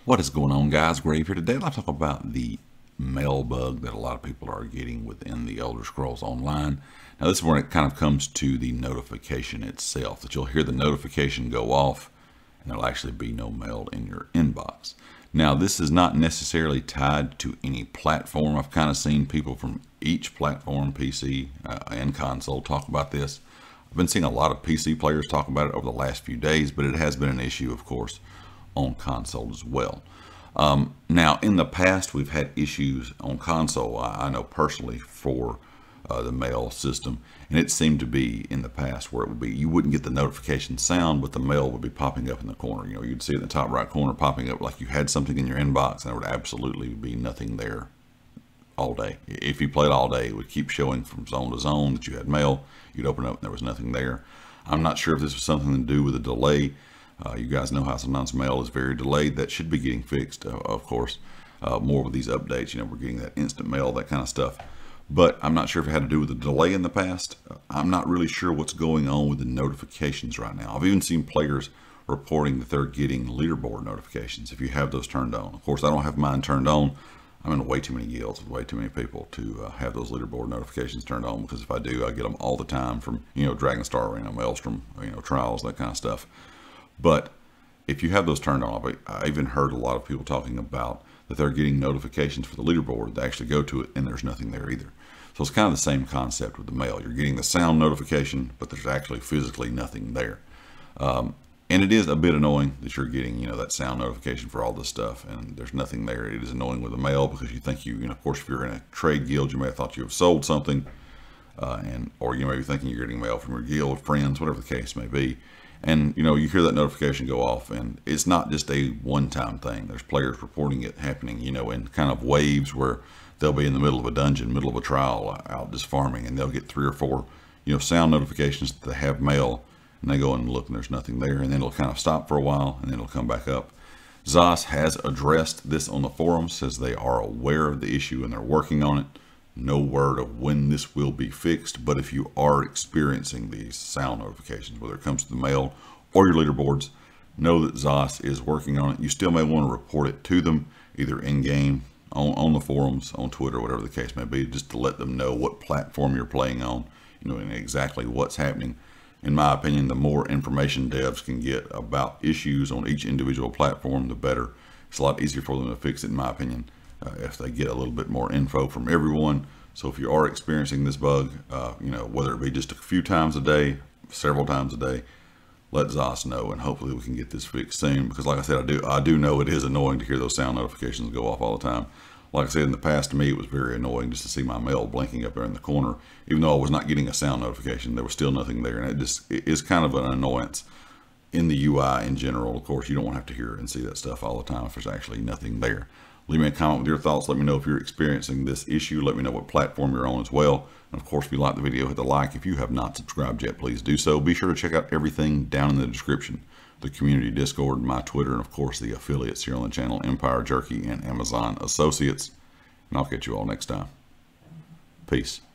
What is going on, guys? Grave here. Today I'll talk about the mail bug that a lot of people are getting within the Elder Scrolls Online. Now this is when it kind of comes to the notification itself, that you'll hear the notification go off and there'll actually be no mail in your inbox. Now this is not necessarily tied to any platform. I've kind of seen people from each platform, PC and console, talk about this. I've been seeing a lot of PC players talk about it over the last few days, but it has been an issue, of course, on console as well. Now in the past we've had issues on console, I know personally, for the mail system, and it seemed to be in the past where it would be you wouldn't get the notification sound, but the mail would be popping up in the corner. You know, you'd see it in the top right corner popping up like you had something in your inbox, and there would absolutely be nothing there all day. If you played all day, it would keep showing from zone to zone that you had mail. You'd open it up and there was nothing there. I'm not sure if this was something to do with a delay. You guys know how sometimes mail is very delayed. That should be getting fixed, of course, more with these updates. You know, we're getting that instant mail, that kind of stuff. But I'm not sure if it had to do with the delay in the past. I'm not really sure what's going on with the notifications right now. I've even seen players reporting that they're getting leaderboard notifications if you have those turned on. Of course, I don't have mine turned on. I'm in way too many guilds with way too many people to have those leaderboard notifications turned on, because if I do, I get them all the time from, you know, Dragonstar Arena, Maelstrom, you know, trials, that kind of stuff. But if you have those turned on, I even heard a lot of people talking about that they're getting notifications for the leaderboard. They actually go to it and there's nothing there either. So it's kind of the same concept with the mail. You're getting the sound notification, but there's actually physically nothing there. And it is a bit annoying that you're getting, you know, that sound notification for all this stuff and there's nothing there. It is annoying with the mail because you think you know, of course, if you're in a trade guild, you may have thought you have sold something, or you may be thinking you're getting mail from your guild friends, whatever the case may be. And, you know, you hear that notification go off, and it's not just a one-time thing. There's players reporting it happening, you know, in kind of waves where they'll be in the middle of a dungeon, middle of a trial, out just farming, and they'll get 3 or 4, you know, sound notifications that they have mail, and they go and look, and there's nothing there, and then it'll kind of stop for a while, and then it'll come back up. ZOS has addressed this on the forums, says they are aware of the issue and they're working on it. No word of when this will be fixed, but if you are experiencing these sound notifications, whether it comes to the mail or your leaderboards, know that ZOS is working on it. You still may want to report it to them, either in-game, on the forums, on Twitter, whatever the case may be, just to let them know what platform you're playing on, you know, and exactly what's happening. In my opinion, the more information devs can get about issues on each individual platform, the better. It's a lot easier for them to fix it, in my opinion, if they get a little bit more info from everyone. So if you are experiencing this bug, you know, whether it be just a few times a day, several times a day, let ZOS know, and hopefully we can get this fixed soon. Because like I said, I do know it is annoying to hear those sound notifications go off all the time. Like I said, in the past, to me, it was very annoying just to see my mail blinking up there in the corner. Even though I was not getting a sound notification, there was still nothing there. And it is kind of an annoyance in the UI in general. Of course, you don't want to have to hear and see that stuff all the time if there's actually nothing there. Leave me a comment with your thoughts. Let me know if you're experiencing this issue. Let me know what platform you're on as well. And of course, if you like the video, hit the like. If you have not subscribed yet, please do so. Be sure to check out everything down in the description. The community Discord, my Twitter, and of course the affiliates here on the channel, Empire Jerky and Amazon Associates. And I'll catch you all next time. Peace.